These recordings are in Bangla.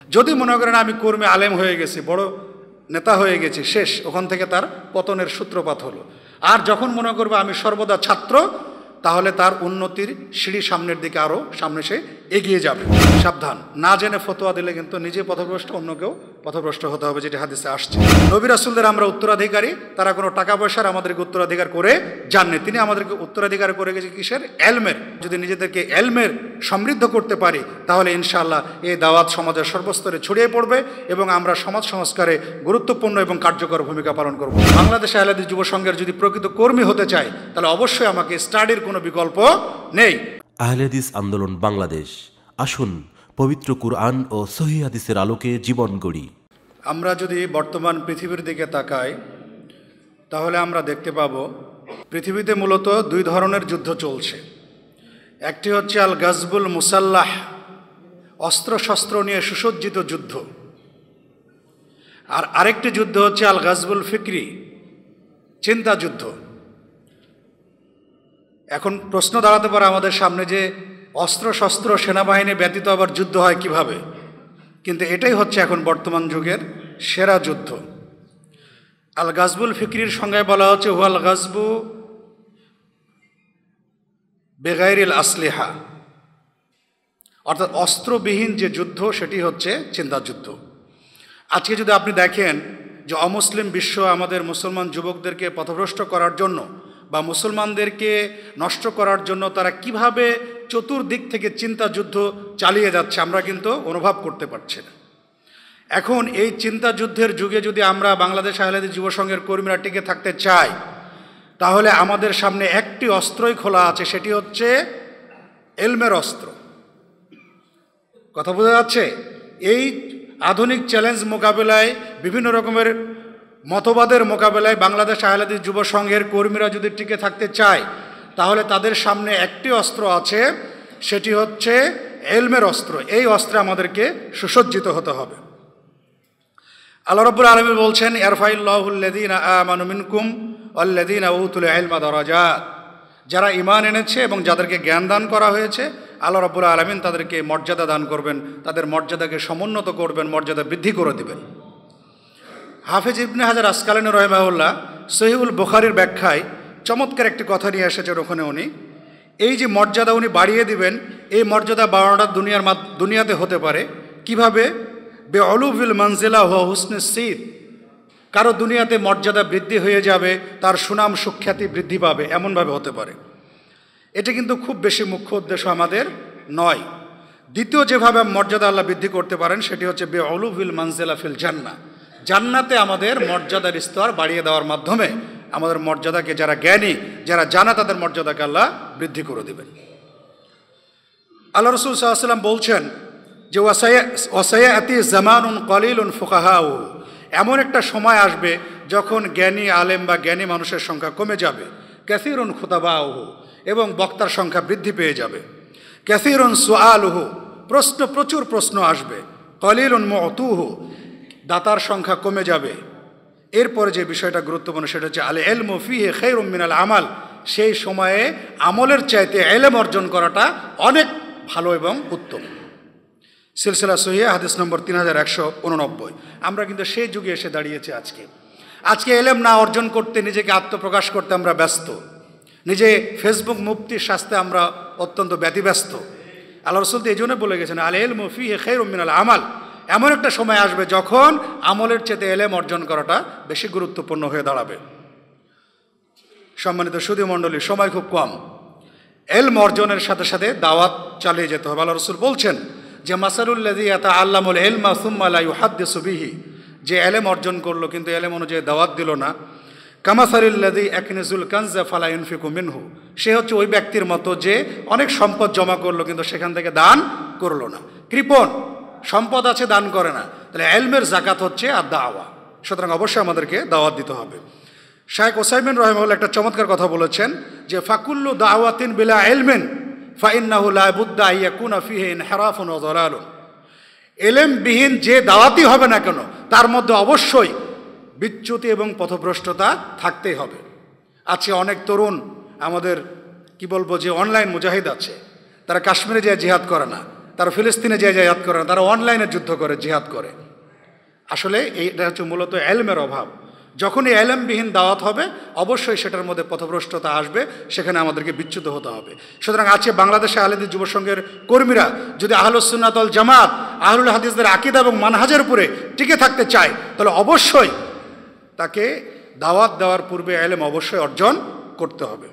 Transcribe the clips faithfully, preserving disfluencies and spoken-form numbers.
যদি মনে করেন আমি কর্মী আলেম হয়ে গেছি, বড় নেতা হয়ে গেছি, শেষ, ওখান থেকে তার পতনের সূত্রপাত হলো। আর যখন মনে করবে আমি সর্বদা ছাত্র, তাহলে তার উন্নতির সিঁড়ি সামনের দিকে আরও সামনে সে এগিয়ে যাবে। সাবধান, না জেনে ফতোয়া দিলে কিন্তু নিজে পথভ্রষ্ট, অন্যকেও পথভ্রষ্ট হতে হবে, যেটি হাদিসে আসছে। নবী রাসূলদের আমরা উত্তরাধিকারী, তারা কোনো টাকা পয়সার আমাদেরকে উত্তরাধিকার করে যাননি, তিনি আমাদেরকে উত্তরাধিকার করে গেছে কিসের? এলমের। যদি নিজেদেরকে এলমের সমৃদ্ধ করতে পারি, তাহলে ইনশাআল্লাহ এই দাওয়াত সমাজের সর্বস্তরে ছড়িয়ে পড়বে এবং আমরা সমাজ সংস্কারে গুরুত্বপূর্ণ এবং কার্যকর ভূমিকা পালন করব। বাংলাদেশ আহলে হাদিস যুব সংঘের যদি প্রকৃত কর্মী হতে চাই, তাহলে অবশ্যই আমাকে স্টাডির কোনো বিকল্প নেই। আহলে হাদিস আন্দোলন বাংলাদেশ, আসুন পবিত্র কুরআন ও সহিহ হাদিসের আলোকে জীবন গড়ি। আমরা যদি বর্তমান পৃথিবীর দিকে তাকাই, তাহলে আমরা দেখতে পাব পৃথিবীতে মূলত দুই ধরনের যুদ্ধ চলছে। একটি হচ্ছে আল গাজবুল মুসাল্লাহ, অস্ত্রশস্ত্র নিয়ে সুসজ্জিত যুদ্ধ, আর আরেকটি যুদ্ধ হচ্ছে আল গাজবুল ফিকরি, চিন্তা যুদ্ধ। এখন প্রশ্ন দাঁড়াতে পারে আমাদের সামনে যে অস্ত্রশস্ত্র সেনাবাহিনী ব্যতীত আবার যুদ্ধ হয় কিভাবে? কিন্তু এটাই হচ্ছে এখন বর্তমান যুগের সেরা যুদ্ধ। আল গাজবুল ফিকরির সংজ্ঞায় বলা হচ্ছে হুয়াল গাজবু বেগাইরিল আসলিহা, অর্থাৎ অস্ত্রবিহীন যে যুদ্ধ সেটি হচ্ছে চিন্তা যুদ্ধ। আজকে যদি আপনি দেখেন যে অমুসলিম বিশ্ব আমাদের মুসলমান যুবকদেরকে পথভ্রষ্ট করার জন্য বা মুসলমানদেরকে নষ্ট করার জন্য তারা কিভাবে চতুর্দিক থেকে চিন্তা যুদ্ধ চালিয়ে যাচ্ছে, আমরা কিন্তু অনুভব করতে পারছি না। এখন এই চিন্তা যুদ্ধের যুগে যদি আমরা বাংলাদেশ আহলে হাদিস যুব সংঘের কর্মীরা টিকে থাকতে চাই, তাহলে আমাদের সামনে একটি অস্ত্রই খোলা আছে, সেটি হচ্ছে এলমের অস্ত্র। কথা বোঝা যাচ্ছে? এই আধুনিক চ্যালেঞ্জ মোকাবেলায়, বিভিন্ন রকমের মতবাদের মোকাবেলায় বাংলাদেশ আহলে হাদিস যুব সংঘের কর্মীরা যদি টিকে থাকতে চায়, তাহলে তাদের সামনে একটি অস্ত্র আছে, সেটি হচ্ছে এলমের অস্ত্র। এই অস্ত্রে আমাদেরকে সুসজ্জিত হতে হবে। আল্লাহ রাব্বুল আলামিন বলছেন, ইয়ারফাইল্লাহুল্লাযীনা আমানু মিনকুম ওয়াল্লাযীনা উতুল ইলমা দারাজাত, যারা ঈমান এনেছে এবং যাদেরকে জ্ঞান দান করা হয়েছে, আল্লাহ রাব্বুল আলামিন তাদেরকে মর্যাদা দান করবেন, তাদের মর্যাদাকে সমুন্নত করবেন, মর্যাদা বৃদ্ধি করে দিবেন। হাফেজ ইবনে হাজার আসকালানী রাহিমাহুল্লাহ সহিহুল বুখারীর ব্যাখ্যায় চমৎকার একটি কথা নিয়ে এসেছেন। ওখানে উনি এই যে মর্যাদা উনি বাড়িয়ে দিবেন, এই মর্যাদা বাড়ানোটা দুনিয়ার দুনিয়াতে হতে পারে কিভাবে? বে অলুবিল মানজিলা হুয়া হুসনে সিদ, কারো দুনিয়াতে মর্যাদা বৃদ্ধি হয়ে যাবে, তার সুনাম সুখ্যাতি বৃদ্ধি পাবে, এমনভাবে হতে পারে। এটা কিন্তু খুব বেশি মুখ্য উদ্দেশ্য আমাদের নয়। দ্বিতীয় যেভাবে মর্যাদা আল্লাহ বৃদ্ধি করতে পারেন, সেটি হচ্ছে বে অলুবিল মানজিলা ফিল জান্নাহ, জান্নাতে আমাদের মর্যাদার স্তর বাড়িয়ে দেওয়ার মাধ্যমে আমাদের মর্যাদাকে, যারা জ্ঞানী, যারা জানা, তাদের মর্যাদাকে আল্লাহ বৃদ্ধি করে দেবেন। আল্লাহ রাসূল সাল্লাল্লাহু আলাইহি ওয়াসাল্লাম বলছেন যে ওয়াসায়াতি জামানুন কলিলুন ফুকাহাউ, এমন একটা সময় আসবে যখন জ্ঞানী আলেম বা জ্ঞানী মানুষের সংখ্যা কমে যাবে। কাসীরুন খুতাবাউহু, এবং বক্তার সংখ্যা বৃদ্ধি পেয়ে যাবে। কাসীরুন সুআলুহু, প্রশ্ন, প্রচুর প্রশ্ন আসবে। কলিলুন মুতুহু, দাতার সংখ্যা কমে যাবে। এরপরে যে বিষয়টা গুরুত্বপূর্ণ, সেটা হচ্ছে আল ইলমু ফিহি খায়রুম মিনাল আমাল, সেই সময়ে আমলের চাইতে ইলম অর্জন করাটা অনেক ভালো এবং উত্তম। সিলসিলা সহিহ হাদিস নম্বর তিন হাজার একশো উননব্বই। আমরা কিন্তু সেই যুগে এসে দাঁড়িয়েছি আজকে। আজকে ইলম না অর্জন করতে, নিজেকে আত্মপ্রকাশ করতে আমরা ব্যস্ত, নিজে ফেসবুক মুফতির শাস্তে আমরা অত্যন্ত ব্যতিব্যস্ত। আল্লাহ রাসূল তো এই জন্য বলে গেছেন আল ইলমু ফিহি খায়রুম মিনাল আমাল, এমন একটা সময় আসবে যখন আমলের চেয়ে ইলম অর্জন করাটা বেশি গুরুত্বপূর্ণ হয়ে দাঁড়াবে। সম্মানিত সুধী মণ্ডলী, সময় খুব কম। ইলম অর্জনের সাথে সাথে দাওয়াত চালিয়ে যেতে হবে। আল্লাহ রাসূল বলছেন যে মাসালুল্লাযী ইয়াতাআল্লামুল ইলমা সুম্মা লা ইউহাদ্দিসু বিহি, যে ইলম অর্জন করলো কিন্তু ইলম অনুযায়ী দাওয়াত দিল না, কামাসালিল্লাযী ইয়াকনিজুল কানজা ফালা ইউনফিকু মিনহু, সে হচ্ছে ওই ব্যক্তির মতো যে অনেক সম্পদ জমা করলো কিন্তু সেখান থেকে দান করলো না। কৃপণ, সম্পদ আছে, দান করে না। তাহলে ইলমের যাকাত হচ্ছে আর দাওয়া। সুতরাং অবশ্যই আমাদেরকে দাওয়াত দিতে হবে। শাইখ ওসাইমিন রাহিমাহুল্লাহ একটা চমৎকার কথা বলেছেন যে ফাকুল্লু দাওয়াতিন বিলা ইলমিন ফাইন্নাহু লা বুদ্দা আন ইয়াকুনা ফিহি ইনহিরাফুন ওয়া যালালুন, ইলমবিহীন যে দাওয়াতি হবে না কেন, তার মধ্যে অবশ্যই বিচ্যুতি এবং পথভ্রষ্টতা থাকতেই হবে। আজকে অনেক তরুণ আমাদের কি বলবো যে অনলাইন মুজাহিদ আছে, তারা কাশ্মীরে যায় জিহাদ করে না, তারা ফিলিস্তিনে যে জিহাদ করে না, তারা অনলাইনে যুদ্ধ করে, জিহাদ করে। আসলে এইটা হচ্ছে মূলত এলমের অভাব। যখনই এলমবিহীন দাওয়াত হবে অবশ্যই সেটার মধ্যে পথভ্রষ্টতা আসবে, সেখানে আমাদেরকে বিচ্যুত হতে হবে। সুতরাং আজকে বাংলাদেশে আহলেদিস যুব সংঘের কর্মীরা যদি আহলুস সুন্নাত ওয়াল জামাত, আহলুল হাদিসদের আকীদা এবং মানহাজের উপরে টিকে থাকতে চায়, তাহলে অবশ্যই তাকে দাওয়াত দেওয়ার পূর্বে এলম অবশ্যই অর্জন করতে হবে।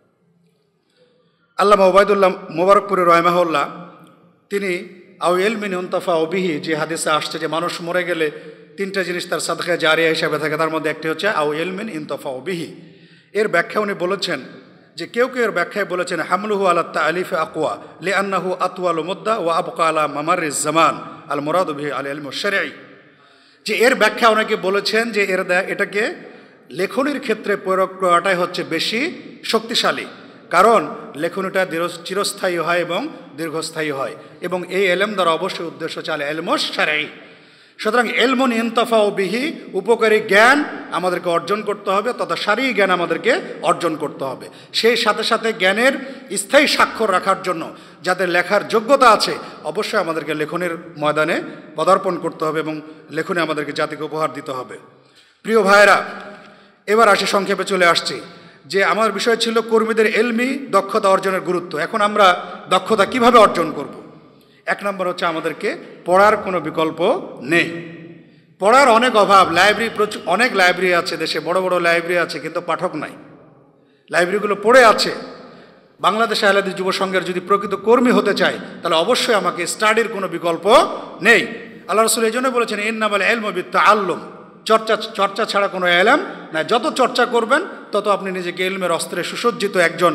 আল্লামা ওবায়দুল্লাহ মোবারকপুরি রাহিমাহুল্লাহ তিনি আও ইলমিন ইউনতাফা বিহি, যে হাদিসে আসছে যে মানুষ মরে গেলে তিনটা জিনিস তার সাদকা জারিয়া হিসাবে থাকে, তার মধ্যে একটি হচ্ছে আও ইলমিন ইউনতাফা বিহি। এর ব্যাখ্যা উনি বলেছেন যে কেউ কেউ এর ব্যাখ্যায় বলেছেন হামলুহু আলা তাআলিফে আকওয়া লিআন্নাহু আতওয়ালু মুদ্দা ওয়া আবকা আলা মামারিজ জামান আল মুরাদু বিহি আল ইলমু শরঈ। যে এর ব্যাখ্যা অনেকে বলেছেন যে এর এটাকে লেখনির ক্ষেত্রে প্রয়োগ করাটাই হচ্ছে বেশি শক্তিশালী, কারণ লেখনীটা চিরস্থায়ী হয় এবং দীর্ঘস্থায়ী হয়, এবং এই এলম দ্বারা অবশ্যই উদ্দেশ্য চালে এলমুশ শরঈ। সুতরাং এলমুন ইনতাফাউ বিহি, উপকারী জ্ঞান আমাদেরকে অর্জন করতে হবে, তথা শারঈ জ্ঞান আমাদেরকে অর্জন করতে হবে। সেই সাথে সাথে জ্ঞানের স্থায়ী স্বাক্ষর রাখার জন্য যাদের লেখার যোগ্যতা আছে অবশ্যই আমাদেরকে লেখনের ময়দানে পদার্পণ করতে হবে এবং লেখনে আমাদেরকে জাতিকে উপহার দিতে হবে। প্রিয় ভাইয়েরা, এবার আসি সংক্ষেপে চলে আসছি যে আমার বিষয় ছিল কর্মীদের এলমি দক্ষতা অর্জনের গুরুত্ব। এখন আমরা দক্ষতা কিভাবে অর্জন করব? এক নম্বর হচ্ছে আমাদেরকে পড়ার কোনো বিকল্প নেই। পড়ার অনেক অভাব, লাইব্রেরি প্রচুর, অনেক লাইব্রেরি আছে দেশে, বড় বড় লাইব্রেরি আছে, কিন্তু পাঠক নাই। লাইব্রেরিগুলো পড়ে আছে। বাংলাদেশ আহলেদিস যুব সংঘের যদি প্রকৃত কর্মী হতে চায় তাহলে অবশ্যই আমাকে স্টাডির কোনো বিকল্প নেই। আল্লাহ রাসূল এই জন্য বলেছেন ইন্নামাল ইলমু বিত্তাআল্লুম, চর্চা চর্চা ছাড়া কোনো এলম না। যত চর্চা করবেন তত আপনি নিজেকে ইলমের অস্ত্রে সুসজ্জিত একজন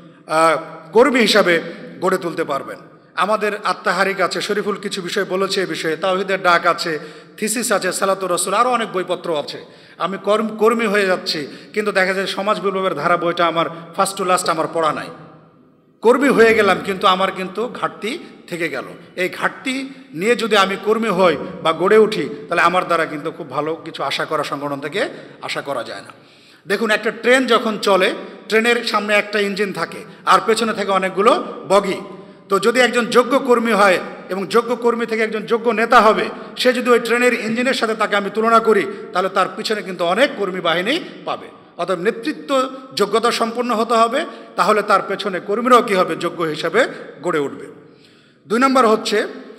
কর্মী হিসাবে গড়ে তুলতে পারবেন। আমাদের আত্মাহারিক আছে, শরীফুল কিছু বিষয় বলেছে, এ বিষয়ে তাওহীদের ডাক আছে, থিসিস আছে, সালাতুর রাসূল, আরও অনেক বইপত্র আছে। আমি কর্মী হয়ে যাচ্ছি, কিন্তু দেখা যায় সমাজ বিপ্লবের ধারা বইটা আমার ফার্স্ট টু লাস্ট আমার পড়া নাই। কর্মী হয়ে গেলাম কিন্তু আমার কিন্তু ঘাটতি থেকে গেল। এই ঘাটতি নিয়ে যদি আমি কর্মী হই বা গড়ে উঠি তাহলে আমার দ্বারা কিন্তু খুব ভালো কিছু আশা করা সংগঠন থেকে আশা করা যায় না। দেখুন, একটা ট্রেন যখন চলে, ট্রেনের সামনে একটা ইঞ্জিন থাকে আর পেছনে থাকে অনেকগুলো বগি। তো যদি একজন যোগ্য কর্মী হয় এবং যোগ্য কর্মী থেকে একজন যোগ্য নেতা হবে, সে যদি ওই ট্রেনের ইঞ্জিনের সাথে তাকে আমি তুলনা করি তাহলে তার পিছনে কিন্তু অনেক কর্মী বাহিনী পাবে। অতএব নেতৃত্ব যোগ্যতা সম্পন্ন হতে হবে, তাহলে তার পেছনে কর্মীরাও কী হবে, যোগ্য হিসাবে গড়ে উঠবে। দুই নম্বর হচ্ছে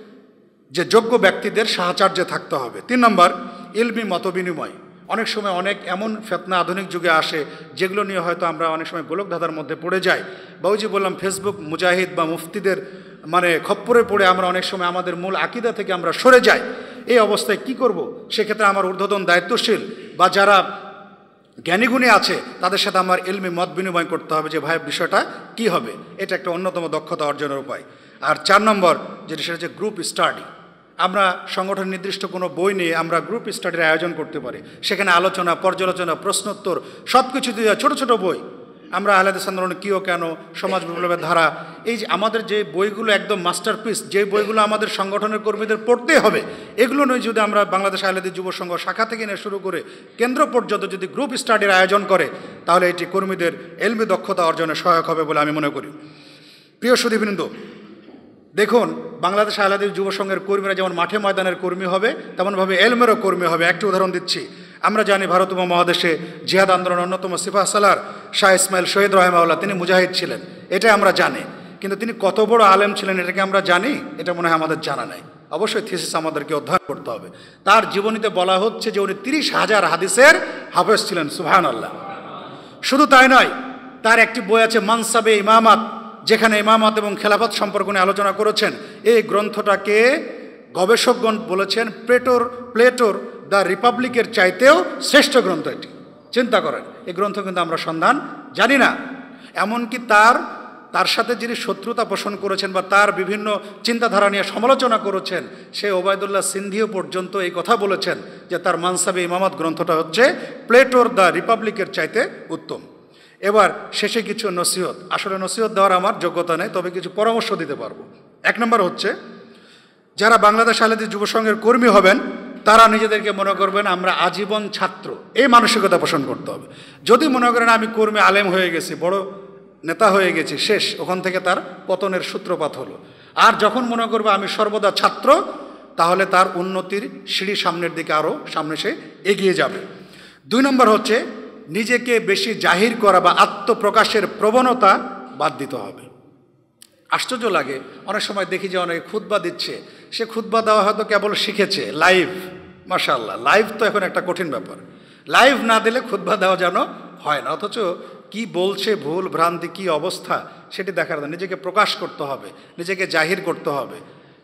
যে যোগ্য ব্যক্তিদের সাহচর্যে থাকতে হবে। তিন নম্বর ইলমি মতবিনিময়। অনেক সময় অনেক এমন ফেতনা আধুনিক যুগে আসে যেগুলো নিয়ে হয়তো আমরা অনেক সময় গোলকধাঁধার মধ্যে পড়ে যাই। বাউজি বললাম ফেসবুক মুজাহিদ বা মুফতিদের মানে খপ্পরে পড়ে আমরা অনেক সময় আমাদের মূল আকীদা থেকে আমরা সরে যাই। এই অবস্থায় কি করব? সেক্ষেত্রে আমার ঊর্ধ্বতন দায়িত্বশীল বা যারা জ্ঞানীগুণী আছে তাদের সাথে আমার ইলমি মত বিনিময় করতে হবে যে ভাই বিষয়টা কি হবে। এটা একটা অন্যতম দক্ষতা অর্জনের উপায়। আর চার নম্বর যেটা, সেটা হচ্ছে গ্রুপ স্টাডি। আমরা সংগঠন নির্দিষ্ট কোনো বই নিয়ে আমরা গ্রুপ স্টাডির আয়োজন করতে পারি। সেখানে আলোচনা, পর্যালোচনা, প্রশ্নোত্তর সব কিছু দিয়ে ছোটো ছোটো বই, আমরা আহলেদিস আন্দোলন কী ও কেন, সমাজ বিপ্লবের ধারা, এই যে আমাদের যে বইগুলো একদম মাস্টারপিস, যে বইগুলো আমাদের সংগঠনের কর্মীদের পড়তে হবে, এগুলো নয় যদি আমরা বাংলাদেশ আহলেদিস যুব সংঘ শাখা থেকে নিয়ে শুরু করে কেন্দ্র পর্যন্ত যদি গ্রুপ স্টাডির আয়োজন করে তাহলে এটি কর্মীদের এলমি দক্ষতা অর্জনে সহায়ক হবে বলে আমি মনে করি। প্রিয় সুধীবৃন্দ, দেখুন, বাংলাদেশ আহলেদিস যুব সংঘের কর্মীরা যেমন মাঠে ময়দানের কর্মী হবে তেমনভাবে এলমেরও কর্মী হবে। একটি উদাহরণ দিচ্ছি। আমরা জানি ভারত উপমহাদেশে জিহাদ আন্দোলন অন্যতম সিপাহ সালার শাহ ইসমাইল শহীদ রাহিমাহুল্লাহ তিনি মুজাহিদ ছিলেন, এটা আমরা জানি। কিন্তু তিনি কত বড় আলেম ছিলেন এটাকে আমরা জানি? এটা মনে হয় আমাদের জানা নাই। অবশ্যই থিসিস আমাদেরকে অধ্যয়ন করতে হবে। তার জীবনীতে বলা হচ্ছে যে উনি তিরিশ হাজার হাদিসের হাফেজ ছিলেন। সুবহানাল্লাহ। শুধু তাই নয়, তার একটি বই আছে মানসাবে ইমামাত, যেখানে ইমামত এবং খেলাফত সম্পর্কে উনি আলোচনা করেছেন। এই গ্রন্থটাকে গবেষকগণ বলেছেন প্লেটোর প্লেটোর দ্য রিপাবলিকের চাইতেও শ্রেষ্ঠ গ্রন্থ এটি। চিন্তা করেন, এই গ্রন্থ কিন্তু আমরা সন্ধান জানি না। এমনকি তার তার সাথে যিনি শত্রুতা পোষণ করেছেন বা তার বিভিন্ন চিন্তাধারা নিয়ে সমালোচনা করেছেন, সে ওবায়দুল্লাহ সিন্ধিও পর্যন্ত এই কথা বলেছেন যে তার মানসাবে ইমামত গ্রন্থটা হচ্ছে প্লেটোর দ্য রিপাবলিকের চাইতে উত্তম। এবার শেষে কিছু নসিহত। আসলে নসিহত দেওয়ার আমার যোগ্যতা নেই, তবে কিছু পরামর্শ দিতে পারবো। এক নম্বর হচ্ছে, যারা বাংলাদেশ আহলেদিস যুব সংঘের কর্মী হবেন তারা নিজেদেরকে মনে করবেন আমরা আজীবন ছাত্র, এই মানসিকতা পোষণ করতে হবে। যদি মনে করেন আমি কর্মী আলেম হয়ে গেছি, বড় নেতা হয়ে গেছি, শেষ, ওখান থেকে তার পতনের সূত্রপাত হলো। আর যখন মনে করবে আমি সর্বদা ছাত্র, তাহলে তার উন্নতির সিঁড়ি সামনের দিকে আরও সামনে সে এগিয়ে যাবে। দুই নম্বর হচ্ছে নিজেকে বেশি জাহির করা বা আত্মপ্রকাশের প্রবণতা বাদ দিতে হবে। আশ্চর্য লাগে, অনেক সময় দেখি যে অনেকে খুতবা দিচ্ছে, সে খুতবা দেওয়া হয়তো কেবল শিখেছে লাইভ, মাশাআল্লাহ, লাইভ তো এখন একটা কঠিন ব্যাপার, লাইভ না দিলে খুতবা দেওয়া যেন হয় না, অথচ কি বলছে, ভুল ভ্রান্তি কি অবস্থা সেটি দেখার জন্য নিজেকে প্রকাশ করতে হবে, নিজেকে জাহির করতে হবে।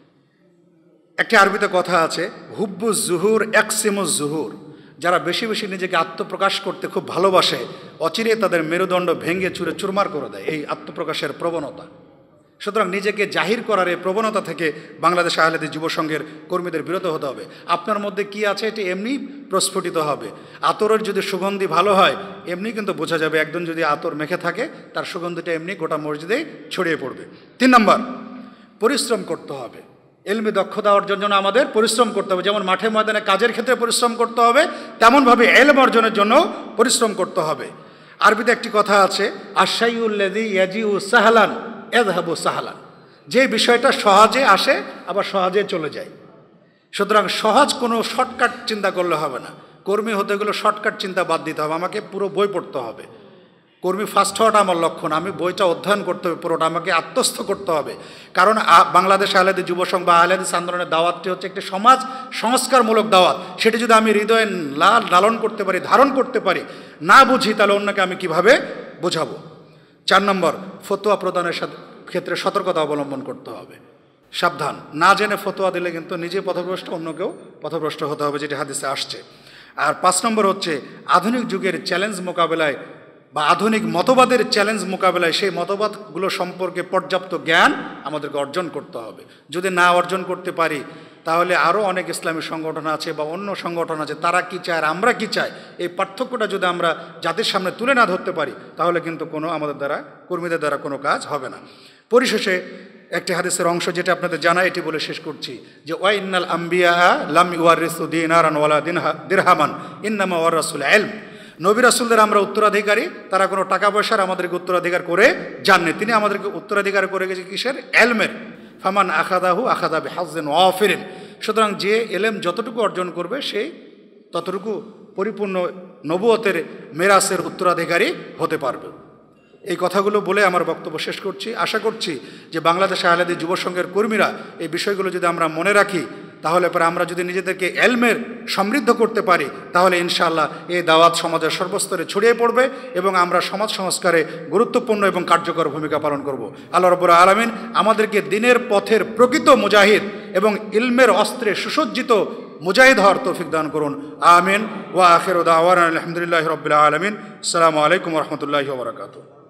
একটি আরবিতে কথা আছে, হুব্বু জুহুর একসিমুজ জুহুর, যারা বেশি বেশি নিজেকে আত্মপ্রকাশ করতে খুব ভালোবাসে, অচিরে তাদের মেরুদণ্ড ভেঙে চুরে চুরমার করে দেয় এই আত্মপ্রকাশের প্রবণতা। সুতরাং নিজেকে জাহির করার এই প্রবণতা থেকে বাংলাদেশ আহলে হাদিস যুব সংঘের কর্মীদের বিরত হতে হবে। আপনার মধ্যে কি আছে এটি এমনি প্রস্ফুটিত হবে। আতরের যদি সুগন্ধি ভালো হয় এমনি কিন্তু বোঝা যাবে, একজন যদি আতর মেখে থাকে তার সুগন্ধিটা এমনি গোটা মসজিদে ছড়িয়ে পড়বে। তিন নম্বর, পরিশ্রম করতে হবে। এলমে দক্ষতা অর্জনের জন্য আমাদের পরিশ্রম করতে হবে, যেমন মাঠে ময়দানে কাজের ক্ষেত্রে পরিশ্রম করতে হবে, তেমনভাবে এলম অর্জনের জন্য পরিশ্রম করতে হবে। আরবিতে একটি কথা আছে, আশাইউল্লাযী ইয়াজিউ সাহলান এযহাবু সাহলান, যে বিষয়টা সহজে আসে আবার সহজে চলে যায়। সুতরাং সহজ কোনো শর্টকাট চিন্তা করলে হবে না, কর্মী হতে গেলে শর্টকাট চিন্তা বাদ দিতে হবে, আমাকে পুরো বই পড়তে হবে। কর্মী ফার্স্ট হওয়াটা আমার লক্ষণ, আমি বইটা অধ্যয়ন করতে হবে পুরোটা, আমাকে আত্মস্থ করতে হবে। কারণ বাংলাদেশ আহলে হাদিস যুব সংঘ বা আহলে হাদিস আন্দোলনের দাওয়াতটি হচ্ছে একটি সমাজ সংস্কারমূলক দাওয়াত, সেটি যদি আমি হৃদয়ে লাল লালন করতে পারি, ধারণ করতে পারি, না বুঝি, তাহলে অন্যকে আমি কিভাবে বোঝাবো। চার নম্বর, ফতোয়া প্রদানের সাথে ক্ষেত্রে সতর্কতা অবলম্বন করতে হবে। সাবধান, না জেনে ফতোয়া দিলে কিন্তু নিজে পথভ্রষ্ট, অন্যকেও পথভ্রষ্ট হতে হবে, যেটি হাদিসে আসছে। আর পাঁচ নম্বর হচ্ছে আধুনিক যুগের চ্যালেঞ্জ মোকাবেলায় বা আধুনিক মতবাদের চ্যালেঞ্জ মোকাবেলায় সেই মতবাদগুলো সম্পর্কে পর্যাপ্ত জ্ঞান আমাদেরকে অর্জন করতে হবে। যদি না অর্জন করতে পারি তাহলে আরও অনেক ইসলামী সংগঠন আছে বা অন্য সংগঠন আছে, তারা কি চায় আর আমরা কি চাই, এই পার্থক্যটা যদি আমরা জাতির সামনে তুলে না ধরতে পারি তাহলে কিন্তু কোনো আমাদের দ্বারা, কর্মীদের দ্বারা কোনো কাজ হবে না। পরিশেষে একটি হাদিসের অংশ যেটা আপনাদের জানা, এটি বলে শেষ করছি যে ওয়া ইন্নাল আম্বিয়া লাম ইউয়ারিসু দিনারান ওয়ালা দিরহামান ইন্নামা ওয়ারাসুল ইলম, নবী রাসূলদের আমরা উত্তরাধিকারী, তারা কোনো টাকা পয়সার আমাদেরকে উত্তরাধিকার করে যাননি, তিনি আমাদেরকে উত্তরাধিকার করে গেছে কিসের? এলমের। ফামান আখাদাহু আখাদা বিহাজ্জিন ওয়াফিরিন, সুতরাং যে এলেম যতটুকু অর্জন করবে সেই ততটুকু পরিপূর্ণ নবুয়তের মেরাসের উত্তরাধিকারী হতে পারবে। এই কথাগুলো বলে আমার বক্তব্য শেষ করছি। আশা করছি যে বাংলাদেশ আহলে হাদিস যুব সংঘের কর্মীরা এই বিষয়গুলো যদি আমরা মনে রাখি, তাহলে পরে আমরা যদি নিজেদেরকে এলমের সমৃদ্ধ করতে পারি, তাহলে ইনশাআল্লাহ এই দাওয়াত সমাজের সর্বস্তরে ছড়িয়ে পড়বে এবং আমরা সমাজ সংস্কারে গুরুত্বপূর্ণ এবং কার্যকর ভূমিকা পালন করব। আল্লাহ রাব্বুল আলামিন আমাদেরকে দিনের পথের প্রকৃত মুজাহিদ এবং ইলমের অস্ত্রে সুসজ্জিত মুজাহিদ হওয়ার তৌফিক দান করুন। আমিন। ওয়া আখিরু দাওয়ানা আলহামদুলিল্লাহি রাব্বিল আলামিন। আসসালামু আলাইকুম ওয়া রাহমাতুল্লাহি ওয়া বারাকাতুহু।